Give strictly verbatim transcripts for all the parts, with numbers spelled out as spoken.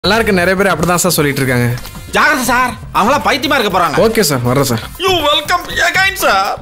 நல்லா இருக்கு. நிறைய பேர் அப்படிதான் சார் சொல்லிட்டு இருக்காங்க. ஜாகிரதை சார், அவங்கள பைத்தியமா இருக்க போறாங்க. ஓகே சார், வர்றேன் sir. You welcome again sir.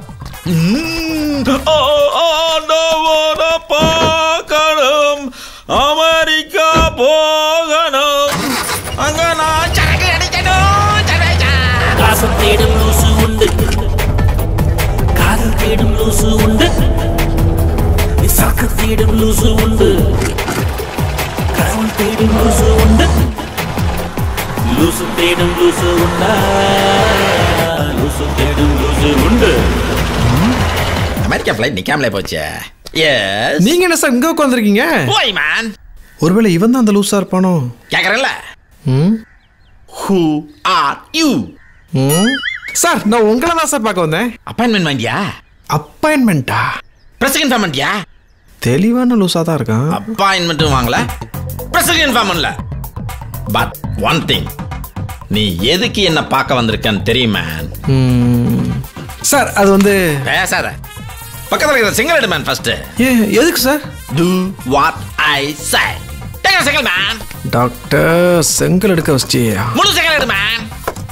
பார்க்கணும் அமெரிக்கா போகணும், அங்க நான் சரக்கு அடிக்கணும். காசு தேடும் லூசு உண்டு, காதல் தேடும் லூசு உண்டு, சாக்கு தேடும் லூசு உண்டு, கடவுள் தேடும் லூசு உண்டு, லூசு தேடும் லூசு உண்டா, லூசு தேடும் லூசு உண்டு. அமெரிக்கா ஃப்ளைட் நிக்காமலே போச்சு. எஸ். நீங்க என்ன சார் இங்க உட்கார்ந்திருக்கீங்க? போய் மேன். ஒருவேளை இவன் தான் அந்த லூசா இருப்பானோ? கேக்குறேன்ல. ம். Who are you? ம். சார், நான் உங்களை தான் சார் பார்க்க வந்தேன். அப்பாயின்மெண்ட் வாங்கியா? அப்பாயின்மெண்டா? பிரஸ் இன்ஃபார்ம் பண்ணியா? தெளிவான லூசா தான் இருக்கான். அப்பாயின்மெண்ட்டும் வாங்கல, பிரஸ் இன்ஃபார்ம் பண்ணல. பட் ஒன் திங், நீ எதுக்கு என்ன பார்க்க வந்திருக்கன்னு தெரியுமா? சார், அது வந்து பேசாத. பக்கத்துல இருக்கிற சிங்கிள் எடு மேன் ஃபர்ஸ்ட். ஏ, எதுக்கு sir? Do what I say. Take a single man. Doctor, செங்கல் எடுக்க வச்சியா? முழு சிங்கிள் எடு மேன்.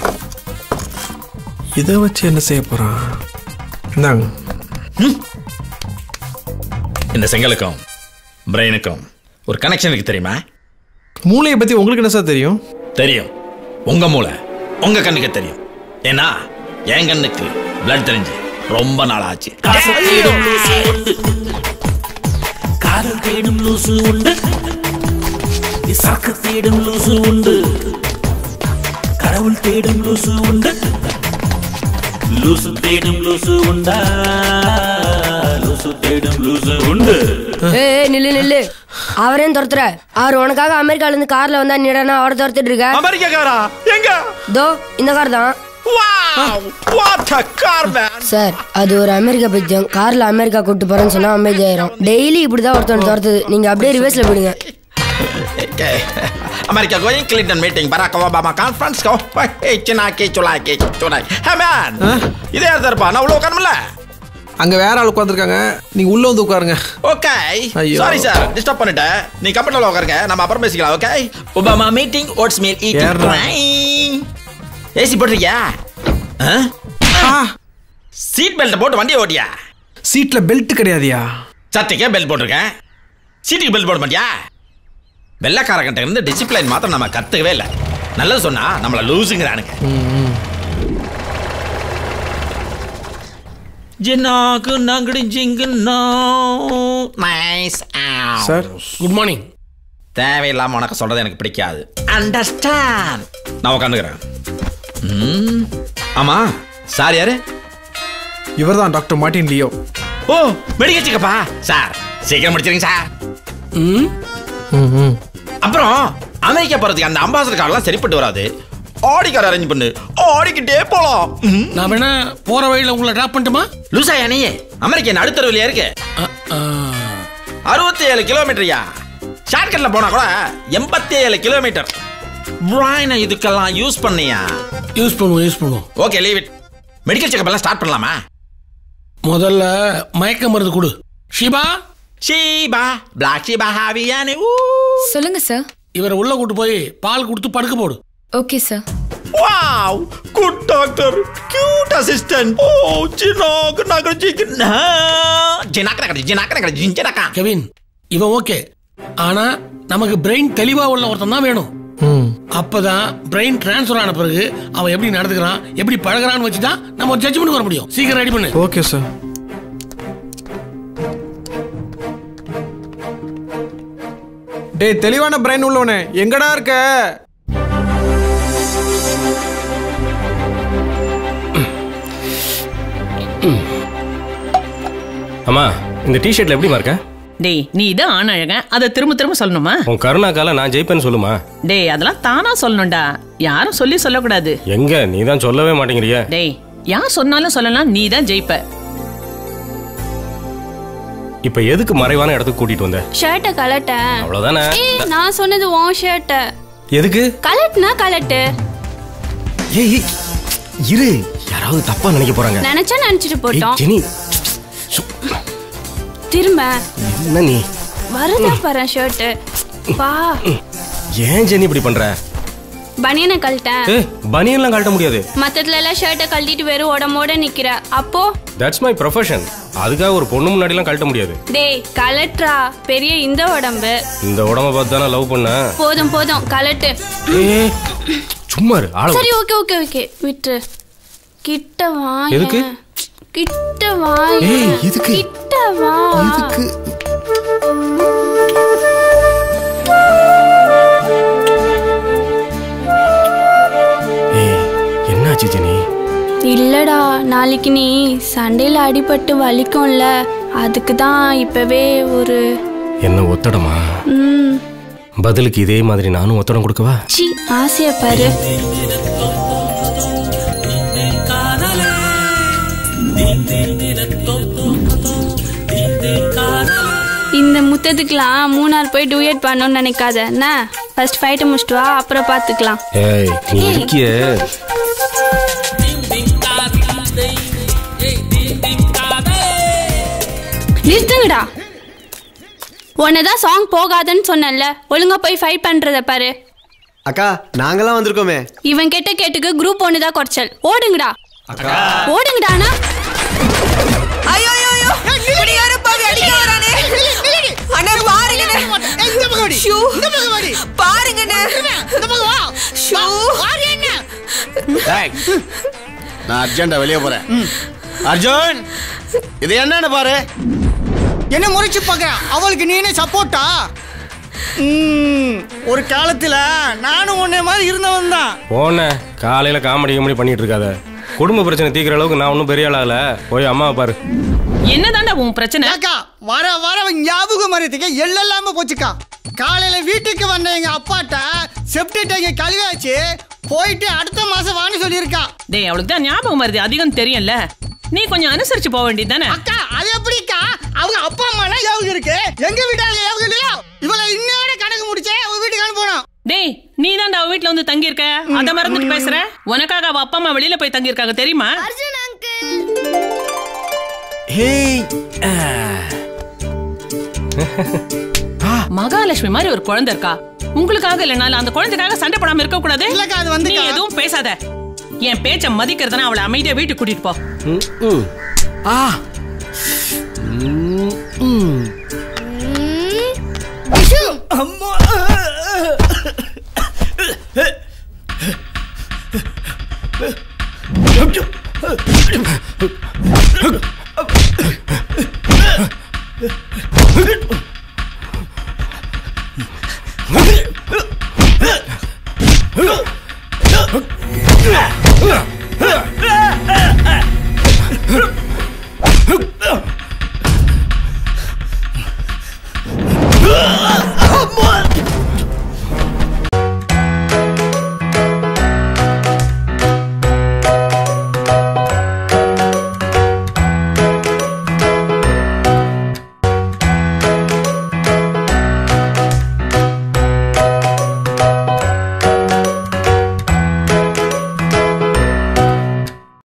இதை வச்சு என்ன செய்ய போறான்? இந்தாங்க. இந்த செங்கலுக்கும் பிரெயினுக்கும் ஒரு கனெக்ஷன் இருக்கு தெரியுமா? மூளையை பத்தி உங்களுக்கு என்ன சார் தெரியும்? தெரியும். உங்க மூளை உங்க கண்ணுக்கு தெரியும். ஏன்னா என் கண்ணுக்கு பிளட் தெரிஞ்சு ரொம்ப நாள் ஆச்சு. காசு தேடும் லூசு உண்டு, காதல் தேடும் லூசு உண்டு, சாக்கு தேடும் லூசு உண்டு, கடவுள் தேடும் லூசு உண்டு, லூசு தேடும் லூசு உண்டா, லூசு தேடும் லூசு உண்டு. ஏய் நில்லு நில்லு, அவரையும் துரத்துற. அவர் உனக்காக அமெரிக்கால இருந்து கார்ல வந்தா நீடனா அவரை துரத்திட்டு இருக்க. அமெரிக்கா காரா? எங்க? தோ இந்த கார் தான். Wow, what a car man. Sir, அது ஒரு அமெரிக்கா பைத்தியம். கார்ல அமெரிக்கா கூட்டு போறேன்னு சொன்னா அமைதியாயிரும். டெய்லி இப்படிதான் ஒருத்தன் துரத்துது. நீங்க அப்படியே ரிவர்ஸ்ல போயிடுங்க. America going, Clinton meeting, Barack Obama conference go. ஏய் சினாக்கி சுலாக்கி சுனாய். ஹே மேன், இதே யார் இருப்பா? நான் உள்ள உட்காரணும்ல. அங்க வேற ஆள் உட்கார்ந்திருக்காங்க. நீங்க உள்ள வந்து உட்காருங்க. ஓகே. சாரி சார், டிஸ்டர்ப் பண்ணிட்டேன். நீ கம்ஃபர்ட்டபிளா உட்காருங்க, நம்ம அப்புறம் பேசிக்கலாம். Okay. Obama meeting, oats meal eating. AC போட்டுறியா? சீட் பெல்ட் போட்டு வண்டியை ஓட்டியா? சீட்ல பெல்ட் கிடையாதியா? சட்டைக்கே பெல்ட் போட்டிருக்கேன், சீட்டுக்கு பெல்ட் போட மாட்டியா? வெள்ளக்காரங்கிட்ட இருந்து டிசிப்ளின் மாத்திரம் நம்ம கத்துக்கவே இல்லை. நல்லது சொன்னா நம்மள லூசுங்கிறானுங்க. ஜின்னாக்கு நங்கடி ஜிங்குனோ. நைஸ். Sir, good morning. தேவையில்லாம உனக்கு சொல்றது எனக்கு பிடிக்காது. அண்டர்ஸ்டாண்ட். நான் உட்காந்துக்கிறேன். ஆமா, சார் யாரு? இவர் தான் டாக்டர் மார்ட்டின் லியோ. ஓ, மெடிக்கல் செக்கப்பா. சார் சீக்கிரம் முடிச்சிருங்க சார். அப்புறம் அமெரிக்கா போறதுக்கு அந்த அம்பாசடர் கார்லாம் சரிப்பட்டு வராது. ஆடி கார் அரேஞ்ச் பண்ணு, ஆடிக்கிட்டே போலாம். நான் வேணா போற வழியில உங்களை டிராப் பண்ணட்டுமா? லூசா நீ? அமெரிக்கா நடுத்தர வழியா இருக்கு. அறுபத்தி ஏழு கிலோமீட்டர்யா. ஷார்ட்கட்ல போனா கூட எண்பத்தி ஏழு கிலோமீட்டர். பிரைனை இதுக்கெல்லாம் யூஸ் பண்ணியா? யூஸ் பண்ணுவோம் யூஸ் பண்ணுவோம். Okay, leave it. Medical checkup எல்லாம் ஸ்டார்ட் பண்ணலாமா? முதல்ல மயக்க மருந்து கொடு. ஷீபா, ஷீபா, பிளாக் ஷீபா ஹாவியானே. சொல்லுங்க சார். இவரை உள்ள கூட்டு போய் பால் கொடுத்து படுக்க போடு. Okay sir. Wow, good doctor, cute assistant. ஓ, ஜினாக் நகர் ஜிகனா. ஜினாக் நகர் ஜினாக் நகர் ஜிஞ்சனக்கா. கெவின், இவன் ஓகே. ஆனா நமக்கு பிரெயின் தெளிவா உள்ள ஒருத்தன் தான் வேணும். அப்பதான் பிரெயின் டிரான்ஸ்ஃபர் ஆன பிறகு அவன் எப்படி நடந்துக்கிறான், எப்படி பழகுறான்னு வச்சுதான் நம்ம ஒரு ஜட்ஜ்மெண்ட் வர முடியும். சீக்கிரம் ரெடி பண்ணு. Okay sir. டேய், தெளிவான பிரெயின் உள்ளவனே, எங்கடா இருக்க? அம்மா, இந்த டிஷர்ட்ல எப்படிமா இருக்க? டேய், நீ இதான் ஆண் அழக, அதை திரும்ப திரும்ப சொல்லணுமா? உன் கருணாக்கால நான் ஜெயிப்பேன்னு சொல்லுமா? டேய், அதெல்லாம் தானா சொல்லணும்டா, யாரும் சொல்லி சொல்லக்கூடாது. எங்க நீ தான் சொல்லவே மாட்டேங்கிறிய? டேய், யார் சொன்னாலும் சொல்லலாம், நீ தான் ஜெயிப்ப. இப்ப எதுக்கு மறைவான இடத்துக்கு கூட்டிட்டு வந்த? ஷர்ட்டை கலட்ட. அவ்வளவுதானே? ஏய், நான் சொன்னது உன் ஷர்ட்டை. எதுக்கு? கலட்னா கலட்டு. ஏய் இரு, யாராவது தப்பா நினைக்க போறாங்க. நினைச்சா நினைச்சிட்டு போட்டோம். ஜெனி, திரும்ப என்ன நீ வருதா பாரு ஷர்ட். வா. ஏன் ஜெனி இப்படி பண்ற? பனியனை கழட்டேன். ஏய் பனியன்லாம் கழட்ட முடியாது. மத்ததுல எல்லாம் ஷர்ட்டை கழட்டிட்டு வெறும் உடம்போட நிக்கிற. அப்போ தட்ஸ் மை ப்ரொஃபஷன். அதுக்காக ஒரு பொண்ணு முன்னாடி எல்லாம் கழட்ட முடியாது. டேய் கலட்ரா, பெரிய இந்த உடம்பு. இந்த உடம்ப பார்த்து தானே லவ் பண்ண. போதும் போதும் கலட்டு. ஏய் சும்மா இரு. ஆளு சரி ஓகே ஓகே ஓகே விட்டு. கிட்ட வா. எதுக்கு? கிட்ட வா. ஏய் எதுக்கு? கிட்ட வா. எதுக்கு? ஜெனி இல்லடா, நாளைக்கு நீ சண்டையில அடிபட்டு வலிக்கும்ல, அதுக்கு தான் இப்பவே ஒரு என்ன ஒத்தடமா? ம் பதிலுக்கு இதே மாதிரி நானும் ஒத்தடம் கொடுக்கவா? சி ஆசைய பாரு. இந்த முத்தத்துக்குலாம் மூணார் போய் டூயட் பண்ணணும்னு நினைக்காத. என்ன ஃபர்ஸ்ட் ஃபைட்டை முடிச்சிட்டு வா, அப்புறம் பார்த்துக்கலாம். ஏய் நீ இருக்கியே. நிறுத்துங்கடா. உன்னதான் சாங் போகாதுன்னு சொன்னல, ஒழுங்கா போய் ஃபைட் பண்றத பாரு. அக்கா நாங்கெல்லாம் வந்திருக்கோமே. இவன் கெட்ட கேட்டுக்கு குரூப் ஒண்ணுதான் குறைச்சல். ஓடுங்கடா ஓடுங்கடானா. ஐயோ ஐயோ இப்படி யார பாவி அடிக்க வரானே. அண்ணா பாருங்க. இந்த பகவாடி இந்த பகவாடி பாருங்க அண்ணா. இந்த பகவா ஷூ வாரி அண்ணா. டேய் நான் அர்ஜென்ட்டா வெளிய போறேன். அர்ஜுன் இது என்னன்னு பாரு. என்ன முறைச்சு பார்க்கறேன். அவளுக்கு நீனே சப்போர்ட்டா? ஒரு காலத்துல நானும் உன்னை மாதிரி இருந்தவன் தான். போன காலையில காமெடி காமெடி பண்ணிட்டு இருக்காத. குடும்ப பிரச்சனை தீக்கிற அளவுக்கு நான் ஒன்றும் பெரிய ஆளாகல. போய் அம்மாவை பாரு. என்னதான்டா உன் பிரச்சனை? அக்கா வர வர ஞாபகம் மறதிக்கு எல்லாம் போச்சுக்கா. காலையில வீட்டுக்கு வந்த எங்க அப்பாட்ட செப்டி டேங்க கழுவியாச்சு போயிட்டு அடுத்த மாசம் வான்னு சொல்லியிருக்கா. டேய் அவளுக்கு தான் ஞாபகம் வருது அதிகம் தெரியும்ல, நீ கொஞ்சம் அனுசரிச்சு போக வேண்டியது தானே? அக்கா அது எப்படிக்கா? அவங்க அப்பா அம்மா ஞாபகம் இருக்கு, எங்க வீட்டால ஞாபகம் இல்லையா? இவளை இன்னோட கணக்கு முடிச்சே அவங்க வீட்டுக்கு அனுப்பணும். டேய் நீ தான்டா அவ வீட்டுல வந்து தங்கி இருக்க, அத மறந்துட்டு பேசுற. உனக்காக அவ அப்பா அம்மா வெளியில போய் தங்கி இருக்காங்க தெரியுமா? அர்ஜுன் அங்கிள். ஹேய் மகாலட்சுமி மாதிரி ஒரு குழந்தை இருக்கா. உங்களுக்காக இல்லனால அந்த குழந்தைக்காக சண்டை போடாம இருக்க கூடாது. இல்லக்கா அது வந்து நீ எதுவும் பேசாத. என் பேச்ச மதிக்கிறதுனா அவளை அமைதியா வீட்டுக்கு கூட்டிட்டு போ. ஆ அம்மா